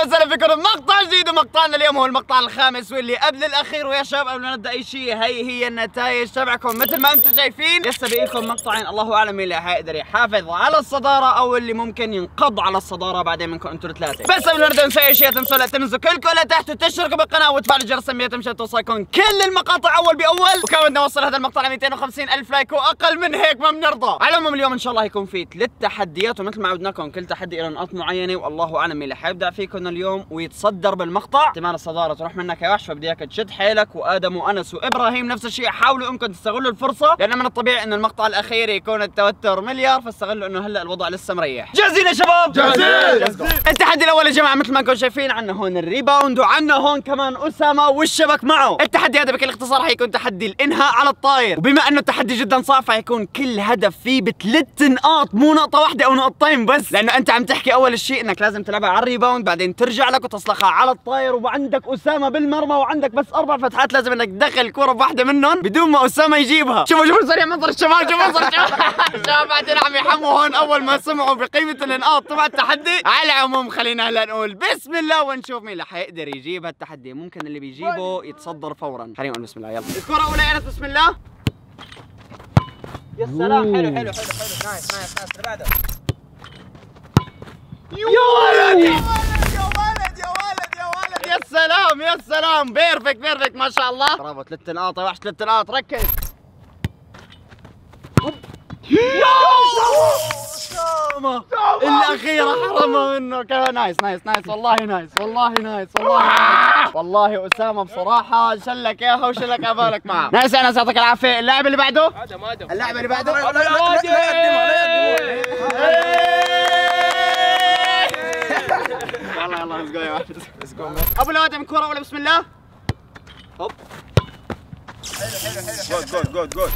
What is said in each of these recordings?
وسهلا فيكم بمقطع جديد، ومقطعنا اليوم هو المقطع الخامس واللي قبل الاخير. ويا شباب قبل ما نبدا اي شيء، هي النتائج تبعكم مثل ما انتم شايفين. لسه باقي لكم مقطعين، الله اعلم مين اللي حيقدر يحافظ على الصداره او اللي ممكن ينقض على الصداره بعدين منكم انتم الثلاثه. بس قبل ما نبدا نسوي اشياء، تنسوا لا تنزلوا كلكم لتحت وتشتركوا بالقناه وتفعلوا الجرس التنبيهات مشان توصلكم كل المقاطع اول باول. وكمان بدنا نوصل هذا المقطع ل 250,000 لايك، واقل من هيك ما بنرضى. على العموم اليوم ان شاء الله هيكون في 3 تحديات، ومثل ما عودناكم كل تحدي له نقاط معينه، والله اعلم مين اللي حيبدع فيكم اليوم ويتصدر بالمقطع. احتمال الصداره تروح منك يا وحش، فبدي اياك تشد حيلك. وادم وانس وابراهيم نفس الشيء، حاولوا انكم تستغلوا الفرصه، لان من الطبيعي انه المقطع الاخير يكون التوتر مليار، فاستغلوا انه هلا الوضع لسه مريح. جاهزين يا شباب؟ جاهزين. التحدي الاول يا جماعه مثل ما انكم شايفين، عندنا هون الريباوند، وعندنا هون كمان اسامه والشبك معه. التحدي هذا بكل اختصار حيكون تحدي الانهاء على الطاير، وبما انه التحدي جدا صعب فحيكون كل هدف فيه ب3 نقاط، مو نقطه واحده او نقطتين بس، لانه انت عم تحكي اول شيء انك لازم تلعبها على الريباوند، بعدين ترجع لك وتصلخها على الطاير، وعندك اسامه بالمرمى وعندك بس 4 فتحات، لازم انك تدخل الكره بواحده منهم بدون ما اسامه يجيبها. شوفوا سريع منظر الشباب، شوفوا منظر الشباب بعدين عم يحموا هون اول ما سمعوا بقيمه النقاط تبع التحدي. على العموم خلينا هلا نقول بسم الله ونشوف مين اللي حيقدر يجيب هالتحدي. ممكن اللي بيجيبه يتصدر فورا. خلينا نقول بسم الله. يلا الكره الاولى يا انس، بسم الله. يا سلام، حلو نايس اللي بعده. يا ولد يا سلام يا سلام، بيرفكت ما شاء الله. برافو، 3 نقاط يا وحش، 3 نقاط، ركز. يا اسامه الاخيره حرمها منه. نايس والله نايس والله اسامه بصراحه شلك اياها وشلك عبالك معه. نايس انا يعطيك العافيه. اللاعب اللي بعده، اللاعب اللي بعده يلا ليتس جو يا وحش، ليتس جو. ابو الادم كره ولا بسم الله. هوب حلو جود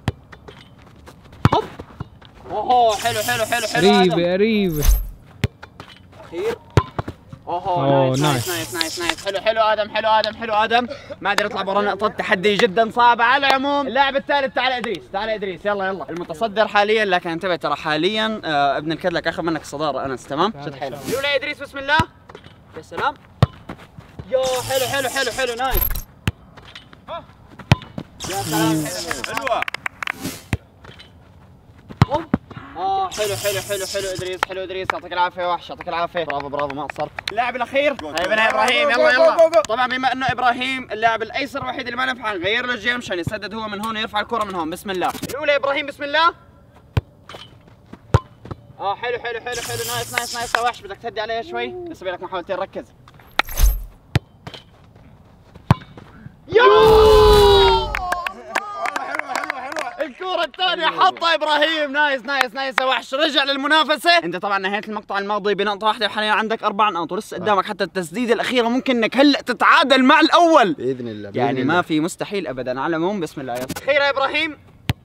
هوب. اوه حلو قريب اخير. اوه نايس حلو ادم ما قدر يطلع برا نقطة. تحدي جدا صعب. على العموم اللاعب الثالث، تعال ادريس يلا المتصدر حاليا، لكن انتبه ترى حاليا ابن الكدلك اخذ منك الصدارة انس، تمام؟ شد حيلك. يلا يا ادريس بسم الله. يا سلام، يا حلو نايس. يا سلام حلوة. حلو ادريس يعطيك العافيه وحش، يعطيك العافيه. برافو ما قصرت. اللاعب الاخير هيا ابراهيم، يلا. طبعا بما انه ابراهيم اللاعب الايسر الوحيد اللي ما نفع، نغير له الجيم عشان يسدد هو من هون ويرفع الكره من هون. بسم الله. الاولى ابراهيم بسم الله. حلو نايس يا وحش، بدك تهدي عليها شوي، لسه لك محاولتين، ركز. الكرة الثانية حطها ابراهيم. نايس يا وحش، رجع للمنافسة. انت طبعا نهاية المقطع الماضي بنقطة واحدة، وحاليا عندك 4 نقاط، ولسه قدامك حتى التسديدة الأخيرة، ممكن انك هلا تتعادل مع الأول بإذن الله. يعني ما في مستحيل أبدا. على العموم بسم الله. يلا أخيرا يا ابراهيم.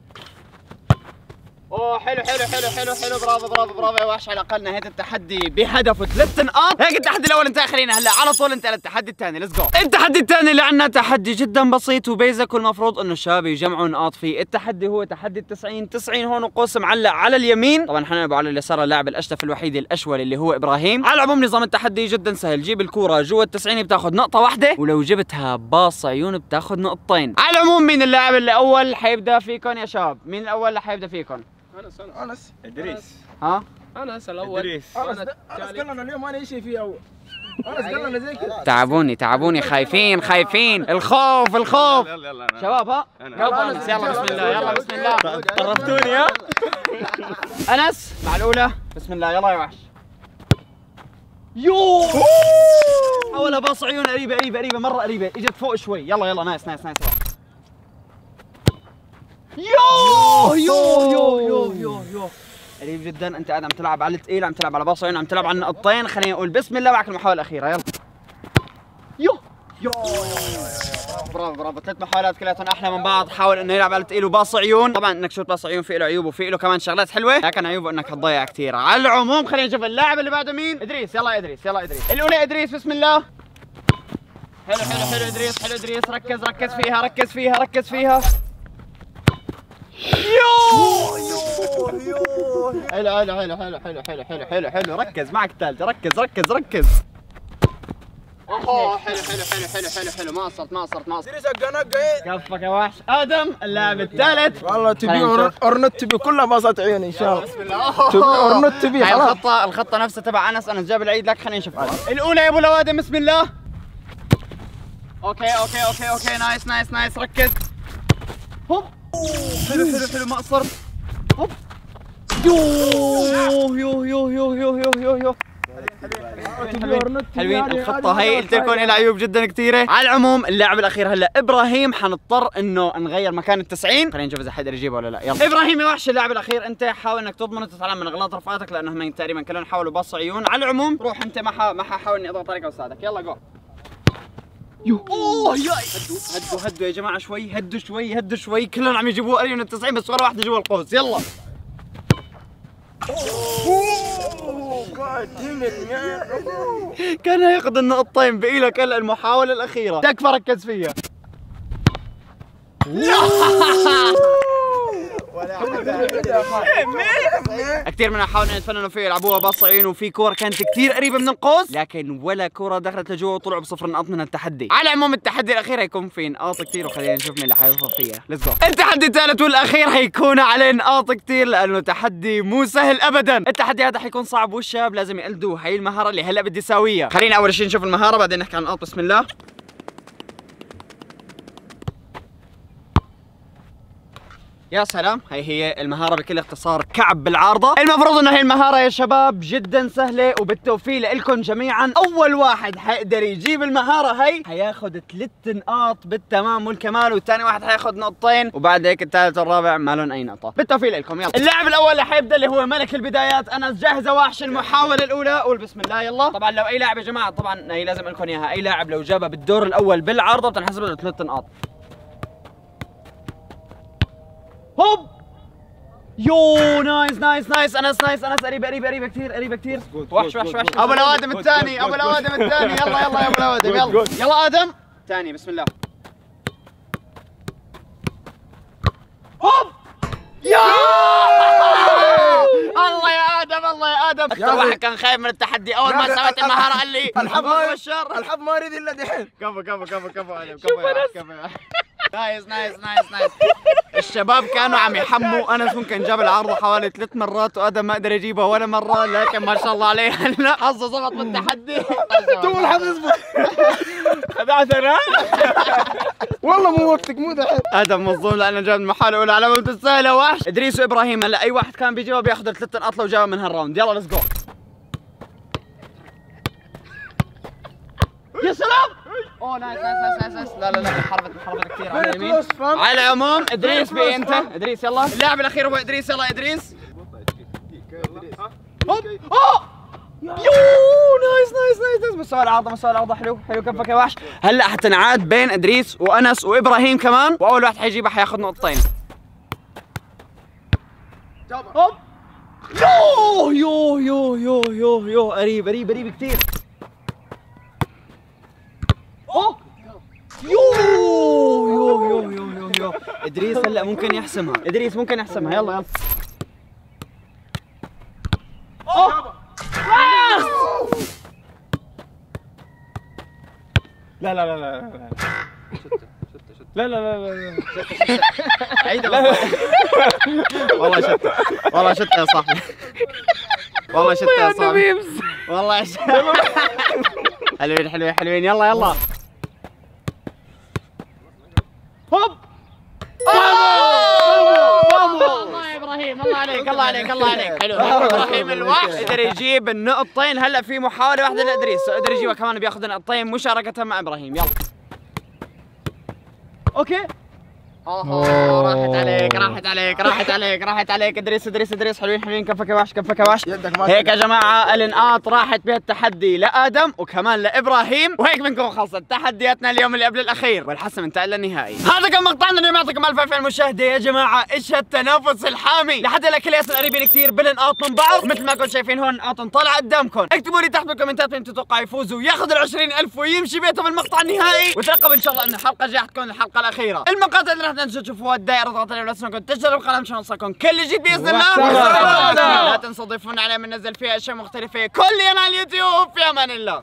حلو برافو يا وحش، على الأقل نهاية التحدي بهدف و3 نقاط. هيك التحدي الأول انتهى، خلينا هلا على طول انتقل للتحدي الثاني. ليتس جو. التحدي الثاني اللي عندنا تحدي جدا بسيط وبيزك، والمفروض انه الشباب يجمعوا نقاط فيه. التحدي هو تحدي ال90 هون وقوس معلق على اليمين، طبعا حنلعب على اليسار اللاعب الاشتف الوحيد الاشول اللي هو ابراهيم. على العموم نظام التحدي جدا سهل، جيب الكوره جوا ال90 بتاخذ نقطه واحده، ولو جبتها باص عيون بتاخذ نقطتين. على العموم مين اللاعب الاول حيبدا فيكم يا شباب؟ مين الاول اللي حيبدا فيكم؟ انس ادريس. انس الاول. ادريس. انس قال لنا اليوم انا شيء فيه اول. انس قال لنا زي كذا. تعبوني خايفين. الخوف يلا شباب. يلا انس، يلا بسم الله. قربتوني. ها انس مع الاولى بسم الله. يلا يا وحش. اول باص عيون قريبه مره قريبه، اجت فوق شوي. يلا نايس. يو قريب جدا. انت قاعد عم تلعب على الثقيل، عم تلعب على باص عيون، عم تلعب على النقطتين. خلينا نقول بسم الله. معك المحاولة الأخيرة. يلا. برافو 3 محاولات كلياتهم احلى من بعض. حاول انه يلعب على الثقيل وباص عيون. طبعا انك شوت باص عيون في له عيوب وفي له كمان شغلات حلوه، لكن عيوبه انك حتضيع كثير. على العموم خلينا نشوف اللاعب اللي بعده مين. ادريس. يلا ادريس. الاولى ادريس بسم الله. حلو ادريس. ركز فيها. حلو. ركز معك الثالثة. ركز. اوه حلو حلو حلو حلو حلو حلو، ما قصرت ما قصرت ما قصرت. ادريس القنقه. كفك يا وحش. ادم اللاعب الثالث. والله تبي اورنت تبي كلها باصات عيوني ان شاء الله. بسم الله. تبي اورنت تبي هاي خلاص. الخطة نفسها تبع انس جاب العيد لك. خلينا نشوف الاولى يا ابو لوادم. بسم الله. اوكي نايس ركز. هوب حلو ما قصرت. هوب يوه حلوين الخطة هي. قلت لكم لها عيوب جدا كثيرة. على العموم اللاعب الأخير هلا إبراهيم، حنضطر إنه نغير مكان ال90. خلينا نشوف إذا حدا يجيبه ولا لا. يلا إبراهيم يا وحش اللاعب الأخير، أنت حاول إنك تضمن وتتعلم من أغلاط رفقاتك لأنهم تقريبا كلهم حاولوا بص عيون. على العموم روح أنت، ما حاول إني أضغط عليك وأساعدك. يلا جو. اوه ياي هدوا يا جماعة شوي، هدوا شوي كلهم عم يجيبوه قريب من ال90 بس ولا واحدة جوا القوس. يلا كان ياخذ النقطتين، بقي لك هلا المحاولة الأخيرة، تكفى ركز فيها. كثير من حاولوا يتفننوا فيه يلعبوها باص عيون، وفي كورة كانت كثير قريبة من القوس لكن ولا كورة دخلت لجوا وطلعوا بصفر نقاط من التحدي. على العموم التحدي الأخير هيكون فيه نقاط كثير، وخلينا نشوف مين اللي حيوصل فيها. ليتس جو. التحدي الثالث والأخير هيكون عليه نقاط كثير لأنه تحدي مو سهل أبدا. التحدي هذا حيكون صعب والشباب لازم يقلدوا هي المهارة اللي هلا بدي اساويها. خلينا أول شيء نشوف المهارة بعدين نحكي عن النقاط. بسم الله. يا سلام، هي المهارة بكل اختصار كعب بالعارضة. المفروض انه هي المهارة يا شباب جدا سهلة وبالتوفيق لكم جميعا. اول واحد حيقدر يجيب المهارة هي حياخذ 3 نقاط بالتمام والكمال، والثاني واحد حياخذ نقطتين، وبعد هيك الثالث والرابع ما لهم اي نقطة. بالتوفيق لكم. يلا اللاعب الاول اللي حيبدا اللي هو ملك البدايات انس. جاهزة وحش المحاولة الاولى؟ قول بسم الله. يلا. طبعا لو اي لاعب يا جماعة، طبعا هي لازم لكم اياها، اي لاعب لو جابها بالدور الاول بالعارضة بتنحسب له 3 نقاط. هوب يو نايس انس قريبه كثير. وحش ابو لوادم الثاني يلا يا ابو لوادم. يلا ادم ثاني. بسم الله. هوب يا الله يا ادم اكثر واحد كان خايف من التحدي. اول ما سويت المهاره قال لي الحب ما يريد الا دحين. كفو نايس. الشباب كانوا عم يحموا. انس ممكن جاب العارضه حوالي 3 مرات وادم ما قدر يجيبها ولا مره، لكن ما شاء الله عليه هلا حظه ظبط بالتحدي. تو الحظ يزبط. خدعتنا والله مو وقتك، مو دحين. ادم مظلوم لانه جاب المحاولة الاولى على ما بتسهل. وحش ادريس وابراهيم هلا اي واحد كان بيجيبها بياخذ 3 نقاط لو جابها من هالراوند. يلا ليتس جو. يا سلام. اوه نايس. لا حربت كثير على اليمين. على العموم ادريس بقي انت. ادريس يلا. اللاعب الاخير هو ادريس. يلا ادريس. هوب يو نايس. مستوى العرضة حلو كفك يا وحش. هلا حتنعاد بين ادريس وانس وابراهيم كمان، واول واحد حيجيبها حياخذ نقطتين. هوب يو قريب كثير. اوه يو ادريس هلا ممكن يحسمها. يلا اوه لا عيدها. والله شتها يا صاحبي. والله حلوين. يلا هوب الله يا ابراهيم. الله عليك حلو. ابراهيم الوحش قدر يجيب النقطتين. هلا في محاولة واحدة لادريس قدر يجيبها كمان، بياخذ النقطتين مشاركة مع ابراهيم. يلا اوكي. راحت عليك ادريس. حلوين كفك يا وحش. هيك يا جماعه النقاط راحت بها التحدي لادم وكمان لابراهيم، وهيك بنكون خلصت تحدياتنا اليوم اللي قبل الاخير والحسم انتقل للنهائي. هذا كان مقطعنا اليوم. يعطيكم الف عافيه المشاهده يا جماعه. ايش هالتنافس الحامي لحد هلا كلياتنا قريبين كثير بالنقاط من بعض. مثل ما كنتم شايفين هون نقاط طالعه قدامكم. اكتبوا لي تحت بالكومنتات مين تتوقع يفوز وياخذ ال 20,000 ويمشي بيته بالمقطع النهائي. وترقب ان شاء الله ان الحلقه الجايه حتكون الحلقه الاخيره. المقاطع اللي راح تشوفوها الدائره اضغطوا عليها، ولا تنسوا تشتركوا بالقناه مشان يوصلكم كل جديد باذن الله. لا تنسوا تضيفونا عليه بننزل فيها اشياء مختلفه كل يوم على اليوتيوب. في امان الله.